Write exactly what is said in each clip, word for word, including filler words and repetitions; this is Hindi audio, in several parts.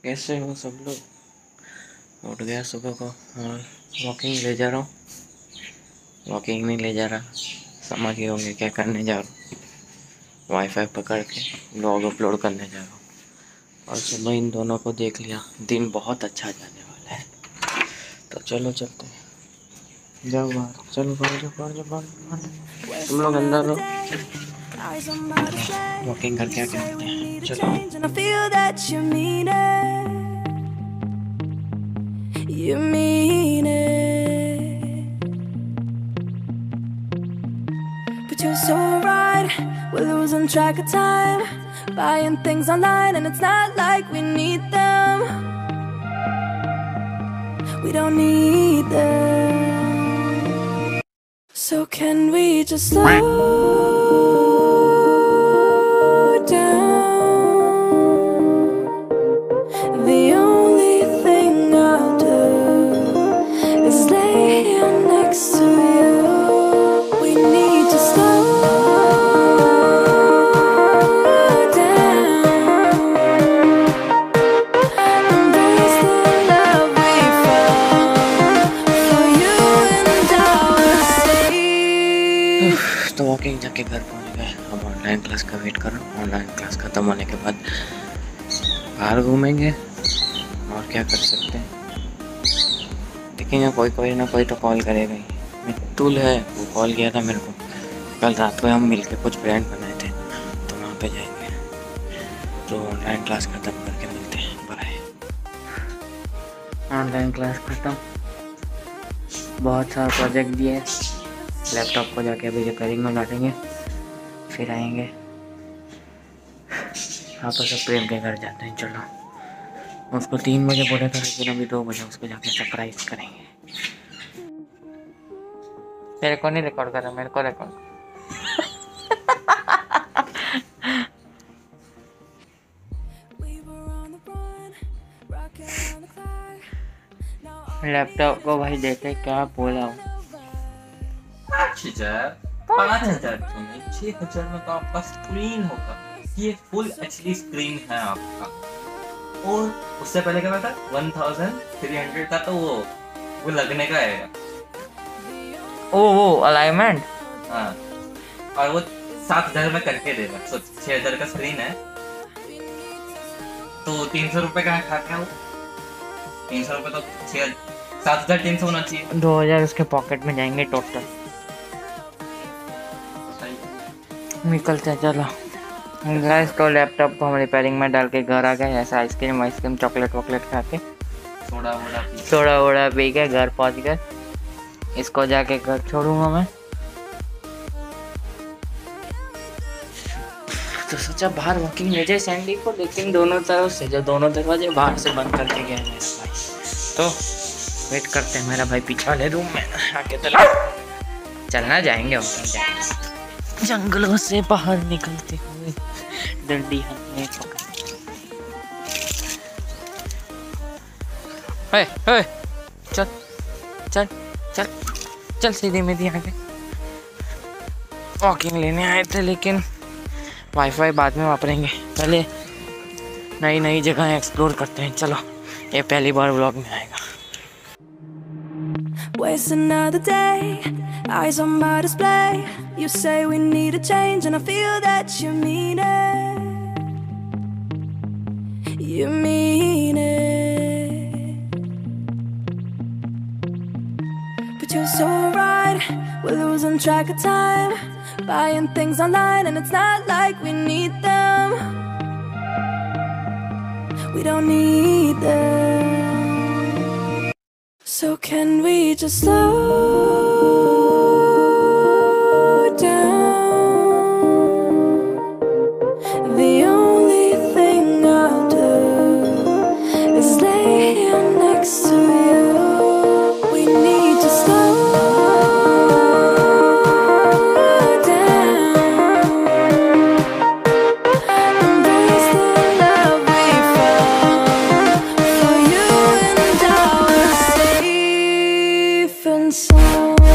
कैसे हो सब लोग? उठ गया सुबह को और वॉकिंग ले जा रहा हूँ। वॉकिंग नहीं ले जा रहा, समझ गए होंगे क्या करने जा रहा हूँ। वाईफाई पकड़ के ब्लॉग अपलोड करने जा रहा हूँ। और चलो इन दोनों को देख लिया, दिन बहुत अच्छा जाने वाला है। तो चलो चलते हैं, जाओ बाहर, चलो बाहर जाओ बाहर जाओ बाहर जाओ। तुम लोग अंदर रहो, वॉकिंग करके आके मिलते हैं। चलो। You mean it, but you're so right. We're losing track of time, buying things online, and it's not like we need them. We don't need them. So can we just slow down? The only thing I'll do is lay here next to you. We need to slow down, embrace the love we found for you and our sake. तो वॉकिंग जाके घर पहुंच गए। अब ऑनलाइन क्लास का वेट कर रहा हूँ। ऑनलाइन क्लास खत्म होने के बाद बाहर घूमेंगे और क्या कर सकते हैं, देखेंगे। कोई कोई ना कोई तो कॉल करेगा ही। मित्तुल है, वो कॉल किया था मेरे को कल रात को। हम मिलके कुछ ब्रांड बनाए थे, तो वहाँ पे जाएंगे। तो ऑनलाइन क्लास ख़त्म करके मिलते हैं। बाय। ऑनलाइन क्लास ख़त्म, बहुत सारा प्रोजेक्ट दिए। लैपटॉप को जाके अभी रिपेयरिंग में डालेंगे, फिर आएंगे। आप सब प्रेम के घर जाते हैं। चलो, उसको तीन बजे बोला था, लेकिन अभी दो बजे उसको जाके सरप्राइज करेंगे। तेरे को नहीं रिकॉर्ड कर रहा, मेरे को रिकॉर्ड। लैपटॉप को भाई देखे क्या बोला हूँ। पाँच हजार पाँच हजार नहीं, छह हजार में तो आपका स्क्रीन होगा। ये फुल एचडी स्क्रीन है आपका। और उससे पहले क्या था, वन थाउजेंड थ्री हंड्रेड का, तो वो वो लगने का है। ओ वो अलाइनमेंट, हाँ, और वो सात हजार में करके देगा। सो छह हजार का स्क्रीन है, तो तीन सौ रुपए का खा क्या वो तीन सौ रुपए तो छह सात हजार तीन सौ होना चाहिए। दो हजार उसके पॉकेट में जाएंगे टोटल। निकलते हैं, चलो गाइस। तो लैपटॉप को हम रिपेयरिंग में डाल के घर आ गए। ऐसा आइसक्रीम आइसक्रीम चॉकलेट वॉकलेट खा के, सोडा वोडा पी सोडा वोडा पी के घर पहुंच गए। इसको जाके घर छोड़ूंगा मैं। तो सोचा बाहर वॉकिंग ले जाए सैंडी को, लेकिन दोनों तरफ से जो दोनों दरवाजे बाहर से बंद करके गया मेरा भाई। तो वेट करते हैं, मेरा भाई पीछे वाले रूम में आके। तो चलना जाएंगे वॉकिंग, जाएंगे जंगलों से बाहर निकलते हुए डंडी हाथ में पकड़। हे हे चल चल चल चल सीधे में दी आगे। वॉकिंग लेने आए थे, लेकिन वाईफाई बाद में वापरेंगे। पहले नई नई जगह एक्सप्लोर करते हैं। चलो, ये पहली बार व्लॉग में आएगा। Waste another day, eyes on my display. You say we need a change, and I feel that you mean it. You mean it, but you're so right. We're losing track of time, buying things online, and it's not like we need them. We don't need them. So can we just slow down? The only thing I'll do is lay here next to you. We need to slow down, embrace the love we found for you and our safe and sound.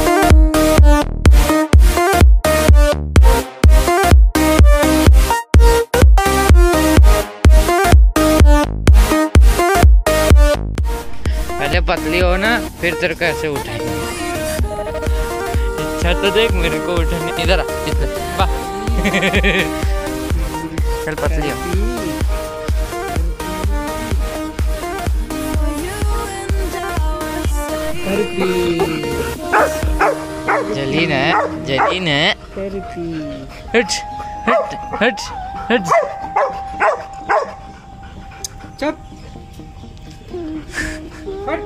पतली हो ना फिर तेरे को ऐसे उठाएंगे। अच्छा तो देख मेरे को उठाने, इधर आ इधर वाह। चल पतली हो। जलीन है जलीन है। हट हट हट हट चुप हट।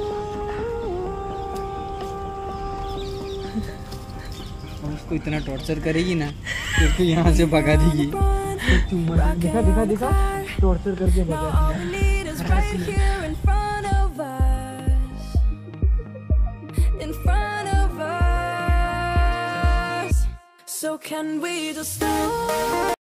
उसको इतना टॉर्चर करेगी ना कि उसको यहाँ से भगा देगी। दिखा दिखा दिखा टॉर्चर करके भगा So can we just stop?